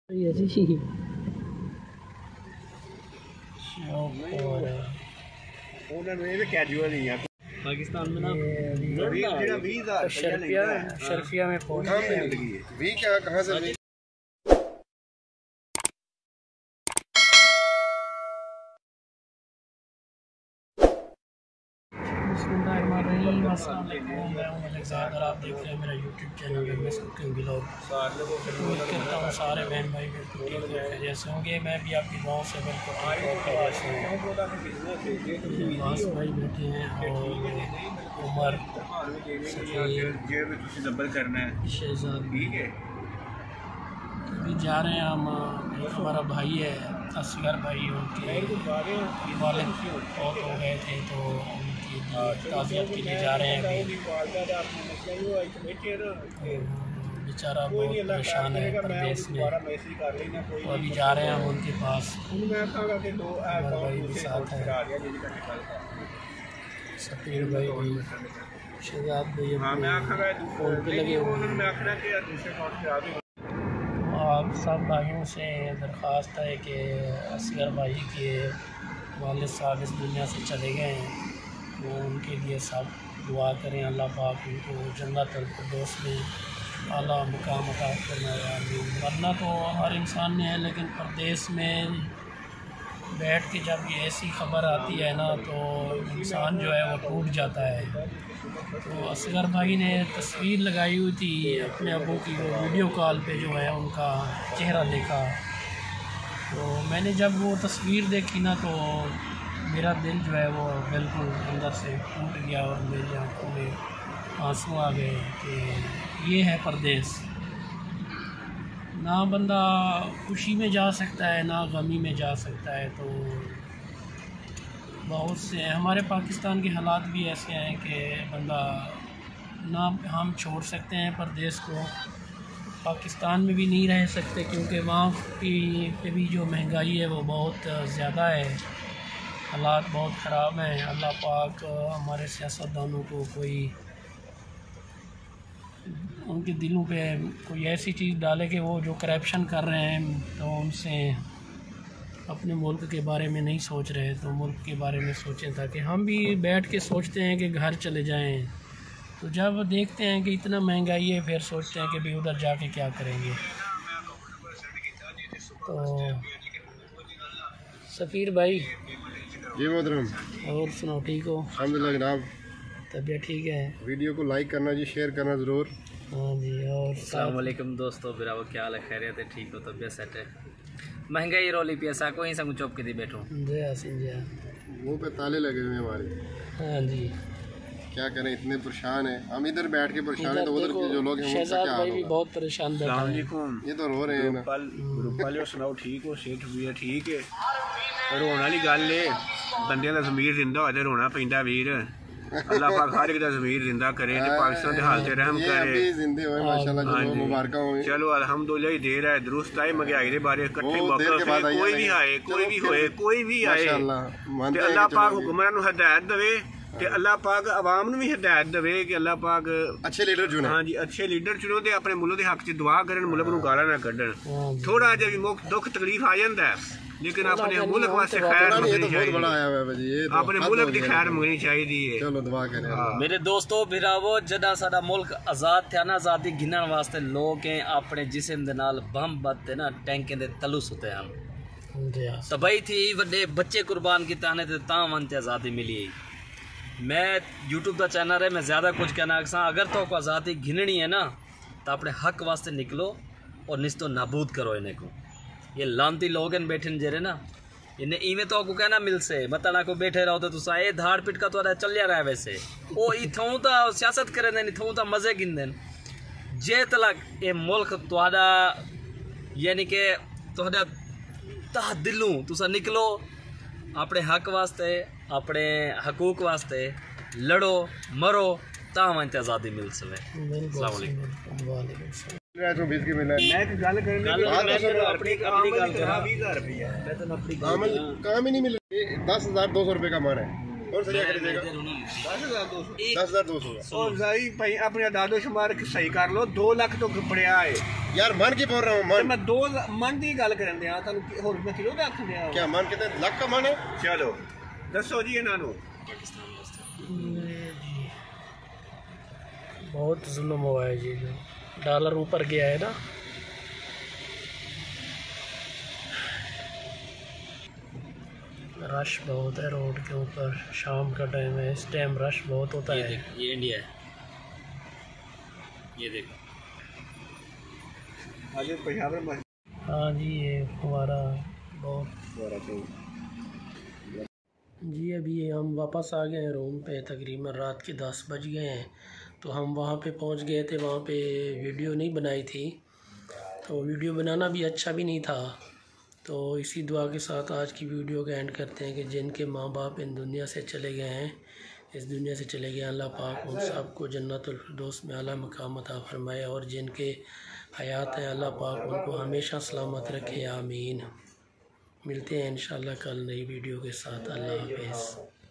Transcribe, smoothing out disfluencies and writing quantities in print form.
पाकिस्तान में ना शर्फिया में पहुंच गए। कहाँ से आप देख रहे हैं मेरा YouTube channel MS cooking blog. उम्मीद करता हूँ सारे बहन भाई बिल्कुल ठीक जैसे होंगे। मैं भी आपकी गाँव से बिल्कुल भाई बैठे हैं और उमर शहजाद अभी जा रहे हैं हम। हमारा भाई है असगर भाई, उनके वालिद बहुत हो गए थे तो उनकी ताज़ियत के लिए जा रहे हैं अभी। बेचारा बहुत परेशान है परदेश में, तो अभी जा रहे हैं हम उनके पास। हमारा भाई भी साथ है, सफ़ीर भाई भी, शहजाद भाई फ़ोन पे लगे हुए हैं। आप सब भाइयों से दरख्वास्त है कि असगर भाई के वालिद साहब इस दुनिया से चले गए हैं, तो उनके लिए सब दुआ करें। अल्लाह पाक उनको जन्नतुल फिरदौस में आला मुकाम अता फरमाए। वरना तो हर इंसान ने है, लेकिन परदेश में बैठ के जब ये ऐसी ख़बर आती है ना तो इंसान जो है वो टूट जाता है। तो असगर भाई ने तस्वीर लगाई हुई थी अपने अबू की, वो वीडियो कॉल पे जो है उनका चेहरा देखा। तो मैंने जब वो तस्वीर देखी ना तो मेरा दिल जो है वो बिल्कुल अंदर से टूट गया और मेरी आँखों में आंसू आ गए कि ये है परदेश। ना बंदा खुशी में जा सकता है ना गमी में जा सकता है। तो बहुत से हमारे पाकिस्तान के हालात भी ऐसे हैं कि बंदा ना हम छोड़ सकते हैं परदेश को, पाकिस्तान में भी नहीं रह सकते क्योंकि वहाँ पे भी जो महंगाई है वो बहुत ज़्यादा है, हालात बहुत ख़राब हैं। अल्लाह पाक हमारे सियासतदानों को कोई उनके दिलों पे कोई ऐसी चीज़ डाले कि वो जो करप्शन कर रहे हैं तो उनसे अपने मुल्क के बारे में नहीं सोच रहे, तो मुल्क के बारे में सोचें। ताकि हम भी बैठ के सोचते हैं कि घर चले जाएं, तो जब देखते हैं कि इतना महंगाई है फिर सोचते हैं कि भी उधर जाके क्या करेंगे। तो सफ़ीर भाई जी मोहतरम, और सुनाओ, ठीक हो? अल्हम्दुलिल्लाह जनाब, तबीयत ठीक है? वीडियो को लाइक करना जी, शेयर करना ज़रूर। हाँ जी। और अस्सलाम वालेकुम दोस्तों, बिराव क्या हाल है? खैरियत है? ठीक हो? तबीयत सेट है? महंगाई रोली पिया को ही संग चौप के दी बैठो मुँह पे ताले लगे हुए हमारे। हाँ जी, क्या करें, इतने परेशान हैं हम, इधर बैठ के परेशान है तो उधर के जो लोग हैं उनका क्या हाल होगा? बहुत परेशान बैठा है। ये तो रो रहे हैं ना। सुनाओ, ठीक हो? सेठ भी है ठीक है? रोने वाली गल है, बंदे का ज़मीर जिंदा हो तो रोना पैंदा वीर। अल्लाह पाक हर एक दा ज़मीर जिंदा करे, पाकिस्तान के हाल से रहम करे। चलो अल्हम्दुलिल्लाह ही देर है, दुरुस्त है। महंगाई के बारे इकट्ठे कोई भी आए, कोई भी होए, कोई भी आए, अल्लाह पाक हुक्मरान हदायत दे ते अल्लाह पाक आवाम नूं भी हिदायत देवे कि अल्लाह पाक अच्छे लीडर चुने। हाँ जी, अच्छे लीडर चुनो ते अपने मुल्क के हक च दुआ करन, मुल्क नूं गालां ना कड्डन। थोड़ा जिहा भी दुख तकलीफ आ जांदा है, लेकिन अपने मुल्क वास्ते खैर मंगनी चाहिए, अपने मुल्क की खैर मंगनी चाहिए। चलो दुआ करें। मेरे दोस्तों भिरावो, जदा साडा मुल्क आज़ाद था ना, आज़ादी गिनण वास्ते लोग हैं अपने जिस्म दे नाल बम बत्ते ना टैंकें दे तलू सुते हैं। तबाही थी, वड्डे बच्चे कुर्बान कीते ने ते तां वन ते आज़ादी मिली। मैं यूट्यूब का चैनल है, मैं ज़्यादा कुछ कहना अगर तो को आज़ादी घिननी है ना तो अपने हक वास्ते निकलो और निस्तो नाबूद करो इन्हें को। ये लानती लोग इन बैठे जेरे ना, इन्हें इवें तो को कहना मिल से मत ना को बैठे रहो तो तुसा ये धाड़ पिट का तो चलिया रहा है। वैसे वो इथों तो सियासत करे देन, इथों तो मज़े गिन देन। जे तलक ये मुल्क तुहाडा यानी कि तुहाडा तह दिलों तुसा निकलो अपने हक वास्ते, अपने हकूक वास्ते लड़ो मरो, तां वन ते आज़ादी मिल सके। अस्सलाम वालेकुम। काम ही नहीं मिल, 10,200 रुपये का मान है कौन सा कर देगा? 10,200 और जाई भाई अपने दादो शुमार सही कर लो 2 लाख तो पड़िया है यार मन की बोल रहा हूँ मन मैं 2 मन की गल करन दिया तानू होर मैं किलो दा आखन दिया क्या मन कितने लाख का मन है चलो दसो जी इन्हां नू बहुत जुल्म हुआ है जी डॉलर ऊपर गया है ना रश बहुत है रोड के ऊपर शाम का टाइम है इस टाइम रश बहुत होता है ये इंडिया है ये देखो आगे पंजाब में हाँ जी ये हमारा बहुत जी अभी हम वापस आ गए हैं रूम पे तकरीबन रात के 10 बज गए हैं तो हम वहाँ पे पहुँच गए थे वहाँ पे वीडियो नहीं बनाई थी तो वीडियो बनाना भी अच्छा भी नहीं था तो इसी दुआ के साथ आज की वीडियो का एंड करते हैं कि जिनके माँ बाप इन दुनिया से चले गए हैं इस दुनिया से चले गए अल्लाह पाक उन सबको जन्नतुल फिरदौस में आला मकाम अता फरमाए और जिनके हयात हैं अल्लाह पाक उनको हमेशा सलामत रखे आमीन मिलते हैं इंशाल्लाह कल नई वीडियो के साथ अल्लाह हाफिज़।